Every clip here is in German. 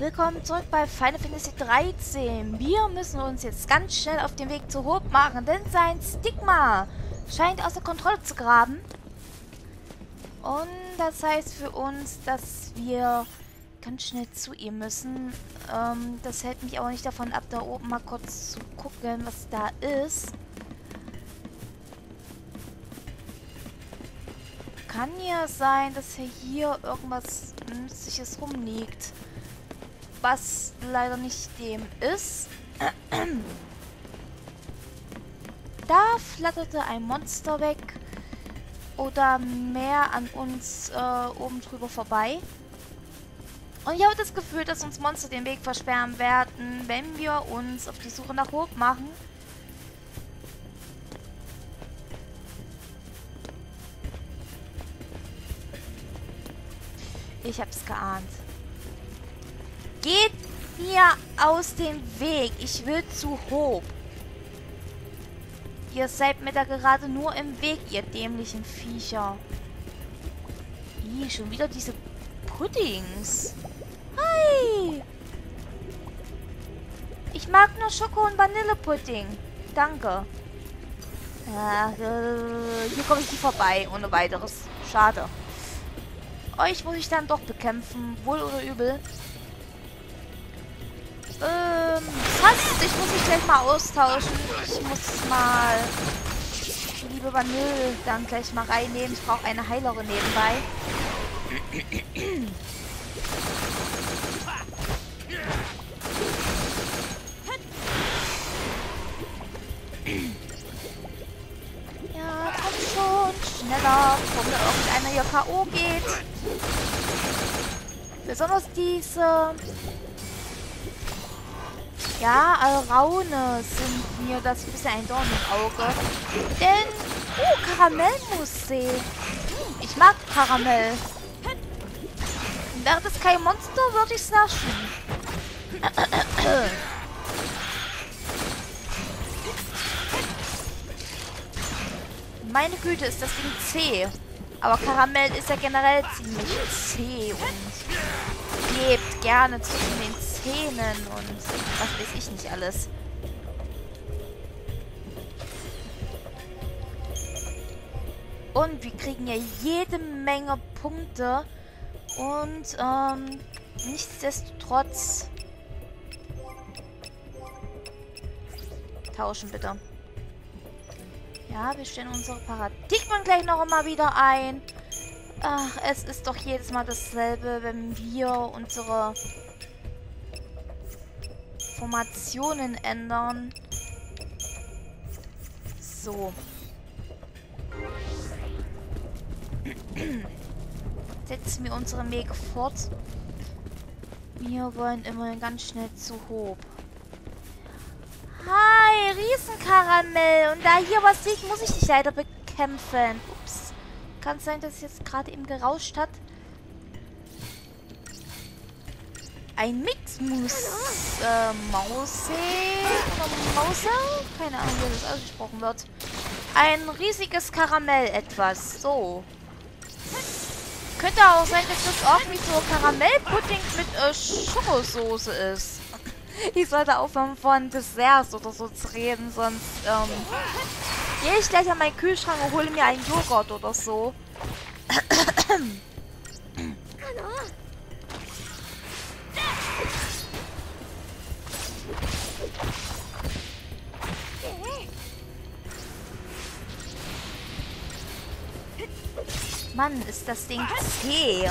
Willkommen zurück bei Final Fantasy 13. Wir müssen uns jetzt ganz schnell auf den Weg zu Hope machen, denn sein Stigma scheint außer Kontrolle zu graben. Und das heißt für uns, dass wir ganz schnell zu ihm müssen. Das hält mich aber nicht davon ab, da oben mal kurz zu gucken, was da ist. Kann ja sein, dass hier irgendwas Nützliches rumliegt. Was leider nicht dem ist. Da flatterte ein Monster weg. Oder mehr an uns oben drüber vorbei. Und ich habe das Gefühl, dass uns Monster den Weg versperren werden, wenn wir uns auf die Suche nach Hope machen. Ich hab's geahnt. Geht mir aus dem Weg. Ich will zu Hope. Ihr seid mir da gerade nur im Weg, ihr dämlichen Viecher. Ih, schon wieder diese Puddings. Hi. Ich mag nur Schoko- und Vanillepudding. Danke. Hier komme ich nicht vorbei, ohne weiteres. Schade. Euch muss ich dann doch bekämpfen. Wohl oder übel. Fast. Ich muss mich gleich mal austauschen. Ich muss mal die liebe Vanille dann gleich mal reinnehmen. Ich brauche eine Heilerin nebenbei. Ja, komm schon. Schneller, bevor mir irgendeiner hier K.O. geht. Besonders diese... Ja, Alraune sind mir das ein bisschen ein Dorn im Auge. Denn... Oh, Karamellmusee. Ich mag Karamell. Wäre das kein Monster, würde ich es naschen. Meine Güte, ist das Ding zäh. Aber Karamell ist ja generell ziemlich zäh und lebt gerne zwischen den Zähnen und was weiß ich nicht alles. Und wir kriegen ja jede Menge Punkte. Und nichtsdestotrotz tauschen bitte. Ja, wir stellen unsere Paradigmen gleich noch immer wieder ein. Ach, es ist doch jedes Mal dasselbe, wenn wir unsere Formationen ändern. So. Setzen wir unseren Weg fort. Wir wollen immerhin ganz schnell zu Hope. Hi, Riesenkaramell. Und da hier was liegt, muss ich dich leider bekämpfen. Ups. Kann es sein, dass es jetzt gerade eben gerauscht hat? Ein Mixmus. Mause? Oder Mause? Keine Ahnung, wie das ausgesprochen wird. Ein riesiges Karamell etwas. So. Könnte auch sein, dass das irgendwie so Karamellpudding mit Schokosoße ist. Ich sollte aufhören von Desserts oder so zu reden, sonst gehe ich gleich an meinen Kühlschrank und hole mir einen Joghurt oder so. Mann, ist das Ding zäh.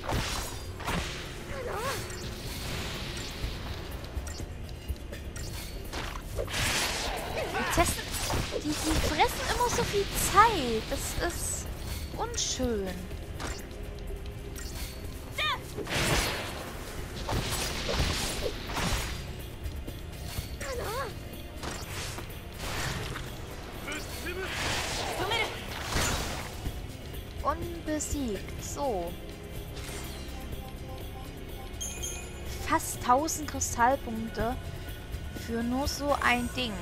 Die fressen immer so viel Zeit. Das ist unschön. Unbesiegt. So. Fast 1000 Kristallpunkte für nur so ein Ding.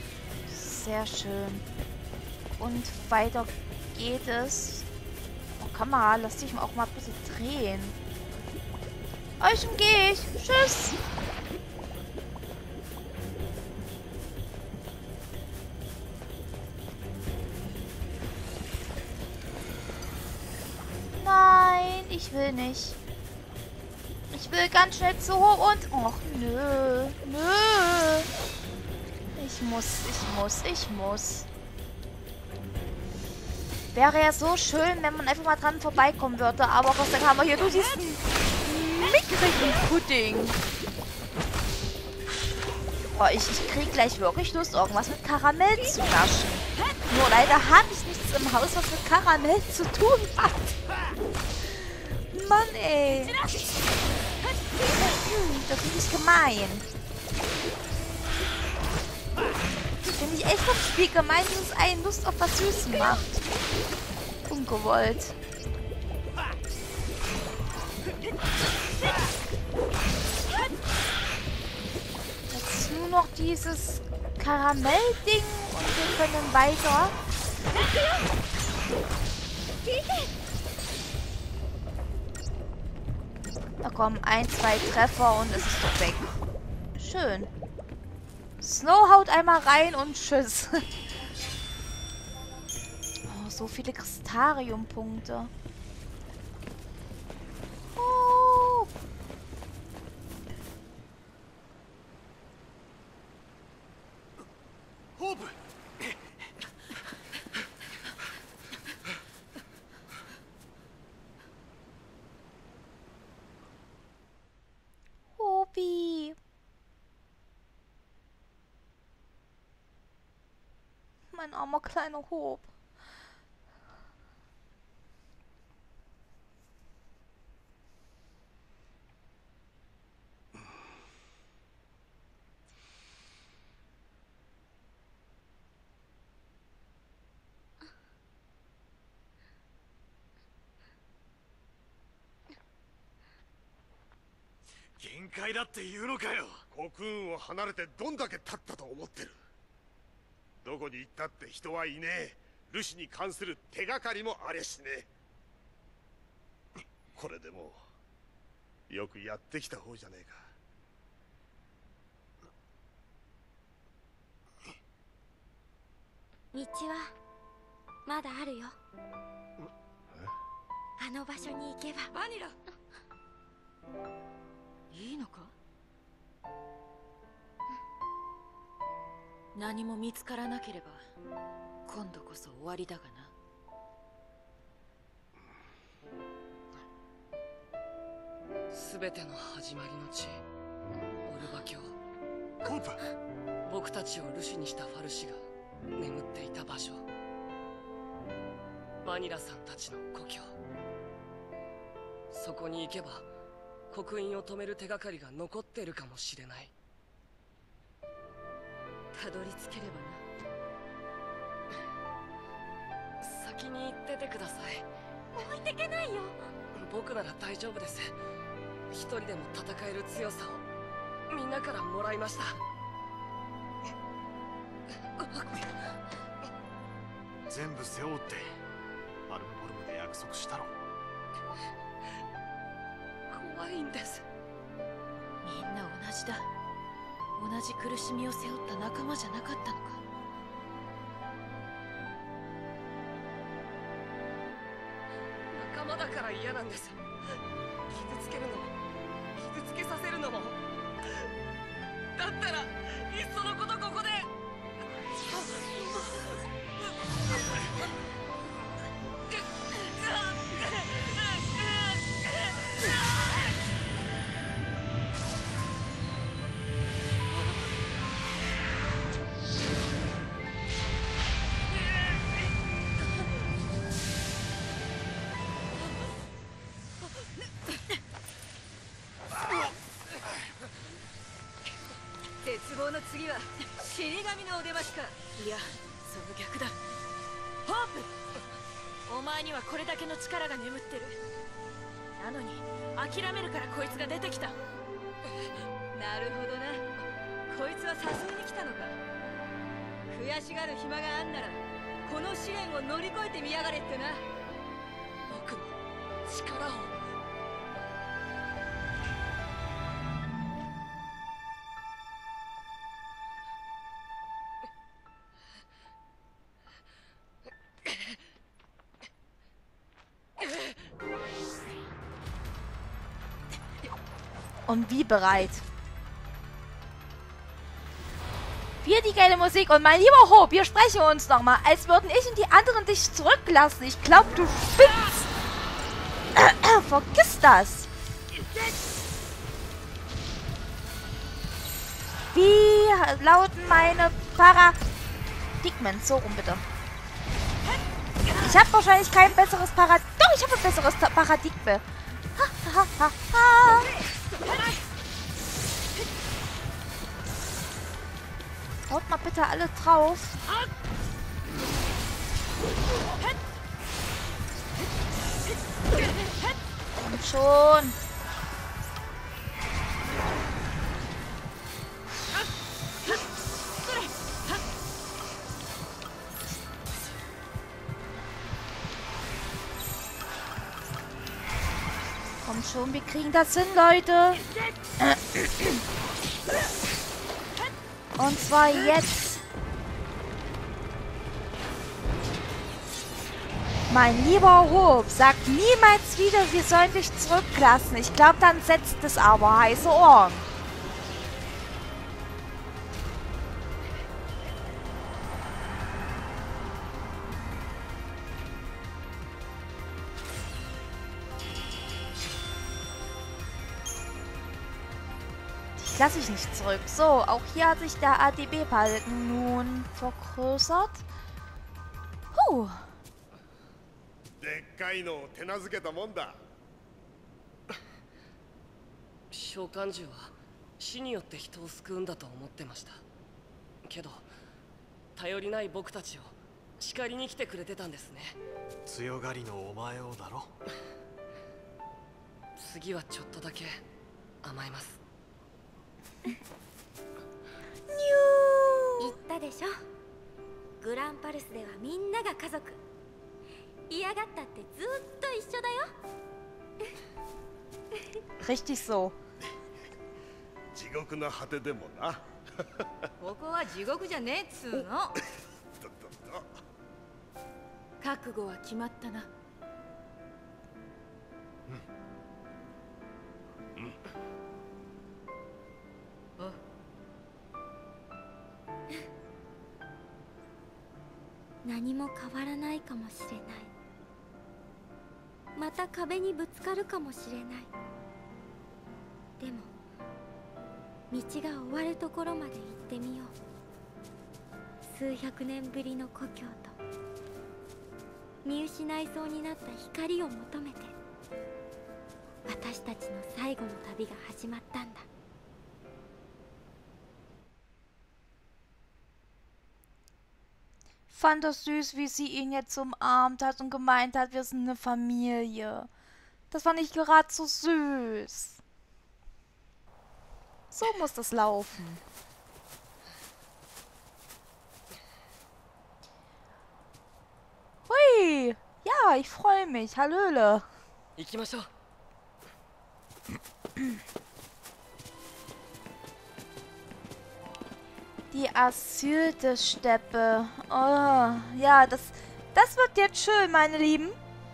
Sehr schön. Und weiter geht es. Oh, Kamera, lass dich mal auch mal ein bisschen drehen. Euch umgehe ich. Tschüss. Nein, ich will nicht. Ich will ganz schnell zu hoch und... Och, nö. Nö. Ich muss. Wäre ja so schön, wenn man einfach mal dran vorbeikommen würde. Aber Gott sei Dank haben wir hier nur diesen mickrigen Pudding. Oh, ich krieg gleich wirklich Lust, irgendwas mit Karamell zu naschen. Nur leider habe ich nichts im Haus, was mit Karamell zu tun hat. Mann, ey. Das finde ich gemein. Finde ich echt vom Spiel gemein, dass es einen Lust auf was Süßes macht. Ungewollt. Jetzt ist nur noch dieses Karamell-Ding und wir können weiter. Da kommen 1, 2 Treffer und es ist doch weg. Schön. Snow haut einmal rein und tschüss. Oh, so viele Kristarium-Punkte. Oh. Hobi. Mein armer kleiner Hob. 限界だって言うのかよ。国運を離れてどんだけ経ったと思ってる。どこに行ったって人はいねえ。ルシに関する手がかりもありゃしねえ。これでもよくやってきた方じゃねえか。 道はまだあるよ。あの場所に行けば。バニラいいのか？何も見つからなければ今度こそ終わりだがな。 全ての始まりの地、オルバ教。 コープ、 僕たちをルシにしたファルシが眠っていた場所。バニラさんたちの故郷。そこに行けば刻印を止める手がかりが残っているかもしれない。たどり着ければな。先に行っててください。 置いてけないよ。 僕なら大丈夫です。一人でも戦える強さをみんなからもらいました。 全部背負うってアルゴルムで約束したろ。 怖いんです。 みんな同じだ。同じ苦しみを背負った仲間じゃなかったのか。 仲間だから嫌なんです。傷つけるのも傷つけさせるのも。だったらいっそのことここで。 絶望の次は死神のお出ましか。いや、その逆だ。ホープ、お前にはこれだけの力が眠ってる。なのに諦めるからこいつが出てきた。なるほどな。こいつは誘いに来たのか。悔しがる暇があんならこの試練を乗り越えてみやがれってな。 僕の力を。 Und wie bereit. Wir die geile Musik und mein lieber Hope, wir sprechen uns nochmal, als würden ich und die anderen dich zurücklassen. Ich glaube, du spinnst. Vergiss das. Wie lauten meine Paradigmen? So rum bitte. Ich habe wahrscheinlich kein besseres Paradigma. Doch, ich habe ein besseres Paradigma. Ha, ha, ha, ha. Haut mal bitte alle drauf. Und schon. Komm schon, wir kriegen das hin, Leute. Und zwar jetzt. Mein lieber Hope, sag niemals wieder, wir sollen dich zurücklassen. Ich glaube, dann setzt es aber heiße Ohren. Dich lasse ich nicht zurück. So, auch hier hat sich der ADB-Balken nun vergrößert. Huh. でっかいのを手なずけたもんだ。 召喚獣は死によって人を救うんだと思ってました。けど頼りない僕たちを叱りに来てくれてたんですね。 強がりのお前をだろ。 次はちょっとだけ甘えます。 ニュ言ったでしょ。グランパルスではみんなが家族。嫌がったってずっと一緒だよ。 Richtig so. 地獄の果てでもな。 ここは地獄じゃねえっつうの。覚悟は決まったな。 何も変わらないかもしれない。また壁にぶつかるかもしれない。でも道が終わるところまで行ってみよう。数百年ぶりの故郷と見失いそうになった光を求めて、私たちの最後の旅が始まったんだ。 Fand das süß, wie sie ihn jetzt umarmt hat und gemeint hat, wir sind eine Familie. Das fand ich gerade so süß. So muss das laufen. Hui, ja, ich freue mich. Hallöle. 行きましょう。 Die Asyl der Steppe. Oh, ja, das wird jetzt schön, meine Lieben.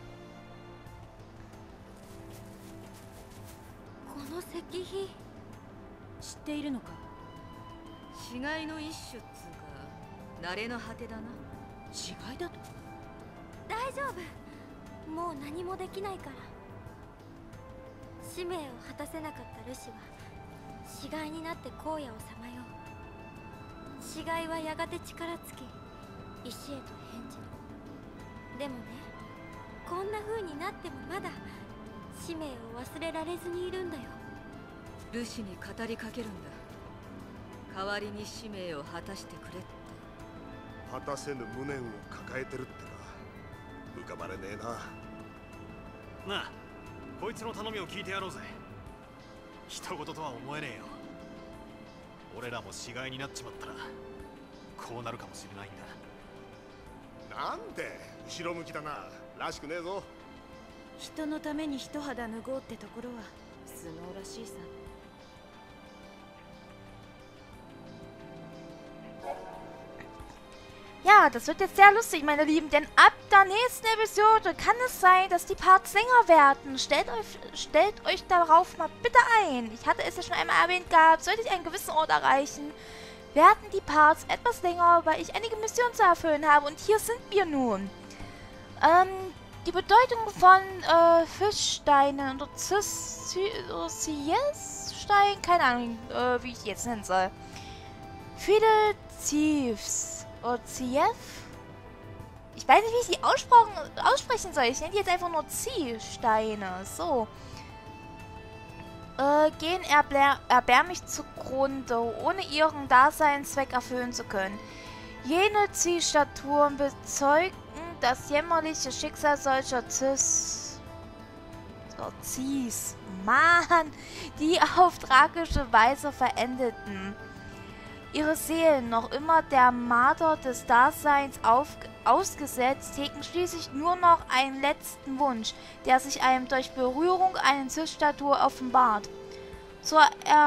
この石碑、 知っているのか。死骸の一種っつうか慣れの果てだな。死骸だと。 大丈夫。もう何もできないから。使命を果たせなかったルシは死骸になって荒野をさまよう。死骸はやがて力尽き、石へと変じる。でもね、こんな風になってもまだ使命を忘れられずにいるんだよ。 ルシに語りかけるんだ。代わりに使命を果たしてくれって。 果たせぬ無念を抱えてるってか。浮かばれねえな。 なあ、こいつの頼みを聞いてやろうぜ。人事とは思えねえよ。俺らも死骸になっちまったらこうなるかもしれないんだ。 なんで後ろ向きだな。らしくねえぞ。 人のために一肌脱ごうってところは相撲らしいさ。 Ja, das wird jetzt sehr lustig, meine Lieben, denn ab der nächsten Episode kann es sein, dass die Parts länger werden. Stellt euch darauf mal bitte ein. Ich hatte es ja schon einmal erwähnt gehabt, sollte ich einen gewissen Ort erreichen, werden die Parts etwas länger, weil ich einige Missionen zu erfüllen habe. Und hier sind wir nun. Die Bedeutung von Fischsteinen oder Cies-Stein, keine Ahnung, wie ich die jetzt nennen soll. Viele Thieves. Oder Zief? Ich weiß nicht, wie ich die aussprechen soll. Ich nenne die jetzt einfach nur Ziehsteine. So. Gehen erbärmlich zugrunde, ohne ihren Daseinszweck erfüllen zu können. Jene Ziehstatuen bezeugen das jämmerliche Schicksal solcher Zies, Mann, die auf tragische Weise verendeten. Ihre Seelen, noch immer der Marter des Daseins ausgesetzt, hegen schließlich nur noch einen letzten Wunsch, der sich einem durch Berührung einer Cis-Statue offenbart. Zur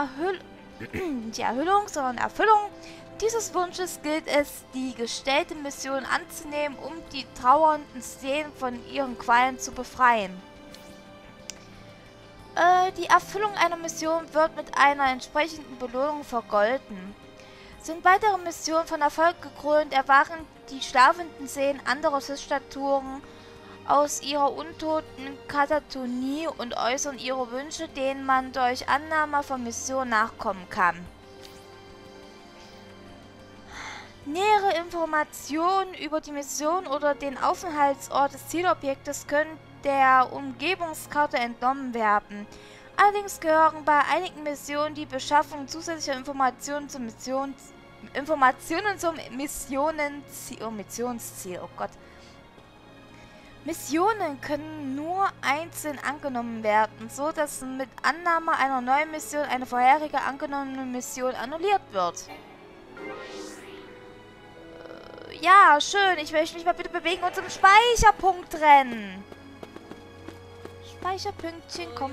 Erfüllung dieses Wunsches gilt es, die gestellte Mission anzunehmen, um die trauernden Seelen von ihren Qualen zu befreien. Die Erfüllung einer Mission wird mit einer entsprechenden Belohnung vergolten. Sind weitere Missionen von Erfolg gekrönt, erwachen die schlafenden Seelen anderer Cis-Statuen aus ihrer untoten Katatonie und äußern ihre Wünsche, denen man durch Annahme von Missionen nachkommen kann. Nähere Informationen über die Mission oder den Aufenthaltsort des Zielobjektes können der Umgebungskarte entnommen werden. Allerdings gehören bei einigen Missionen die Beschaffung zusätzlicher Informationen zum Missionsziel. Oh Gott. Missionen können nur einzeln angenommen werden, so dass mit Annahme einer neuen Mission eine vorherige angenommene Mission annulliert wird. Ja, schön. Ich möchte mich mal bitte bewegen und zum Speicherpunkt rennen. Speicherpünktchen, komm.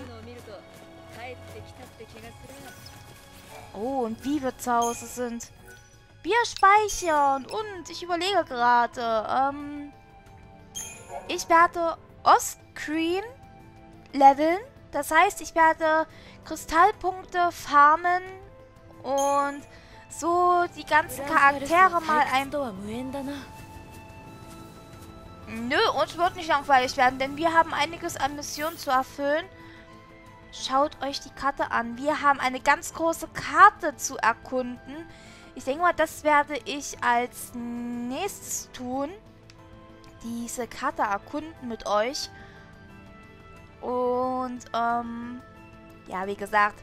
Oh, und wie wir zu Hause sind. Wir speichern und ich überlege gerade, ich werde Ostscreen leveln. Das heißt, ich werde Kristallpunkte farmen und so die ganzen Charaktere mal ein... Nö, uns wird nicht langweilig werden, denn wir haben einiges an Missionen zu erfüllen. Schaut euch die Karte an. Wir haben eine ganz große Karte zu erkunden. Ich denke mal, das werde ich als nächstes tun. Diese Karte erkunden mit euch. Und, ja, wie gesagt.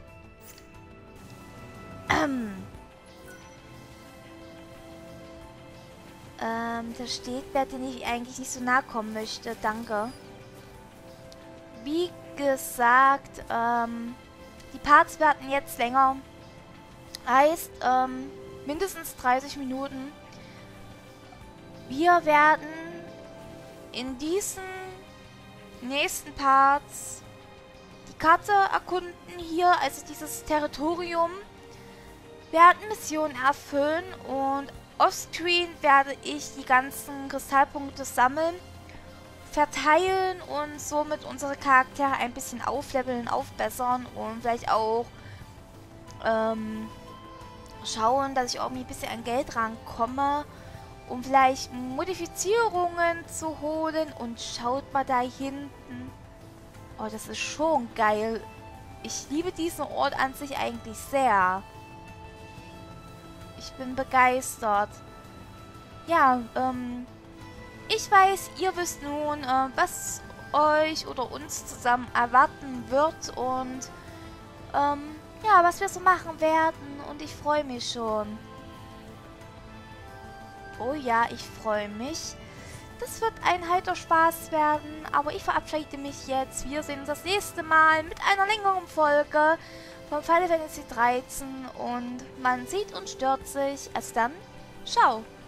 Da steht, wer den ich eigentlich nicht so nahe kommen möchte. Danke. Wie gesagt, die Parts werden jetzt länger. Heißt, mindestens 30 Minuten. Wir werden in diesen nächsten Parts die Karte erkunden hier, also dieses Territorium, werden Missionen erfüllen und offscreen werde ich die ganzen Kristallpunkte sammeln, verteilen und somit unsere Charaktere ein bisschen aufleveln, aufbessern und vielleicht auch schauen, dass ich auch ein bisschen an Geld rankomme, um vielleicht Modifizierungen zu holen. Und schaut mal da hinten. Oh, das ist schon geil. Ich liebe diesen Ort an sich eigentlich sehr. Ich bin begeistert. Ja, ich weiß, ihr wisst nun, was euch oder uns zusammen erwarten wird und ja, was wir so machen werden. Und ich freue mich schon. Oh ja, ich freue mich. Das wird ein heiter Spaß werden. Aber ich verabschiede mich jetzt. Wir sehen uns das nächste Mal mit einer längeren Folge von Final Fantasy 13. Und man sieht und stört sich. Also dann, ciao.